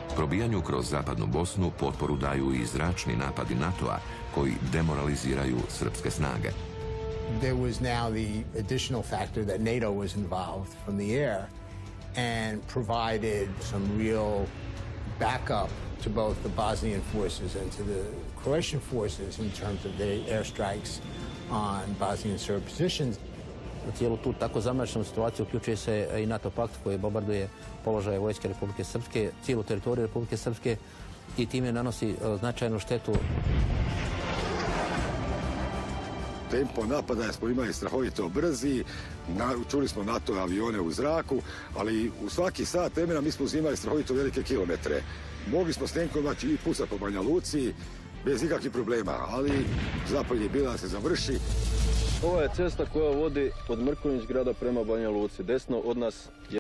Probijanju kroz zapadnu Bosnu potporu daju i zračni napadi NATO-a koji demoraliziraju srpske snage. There was now the additional factor that NATO was involved from the air and provided some real backup to both the Bosnian forces and to the Croatian forces in terms of their airstrikes on Bosnian Serb positions. U cijelu tu tako zamršenu situaciju uključuje se i NATO pakt koji bombarduje položaje vojske Republike Srpske, cijelu teritoriju Republike Srpske i time nanosi značajnu štetu. Tempo napada smo imali strahovito brzi, čuli smo NATO avione u zraku, ali u svaki sat vremena mi smo uzimali strahovito velike kilometre. Mogli smo s tenkom i pucati po Banja Luci bez ikakvih problema, ali zapadnji bilans se završi. Ovo je cesta koja vodi od Mrkonjić grada prema Banja Luci. Desno od nas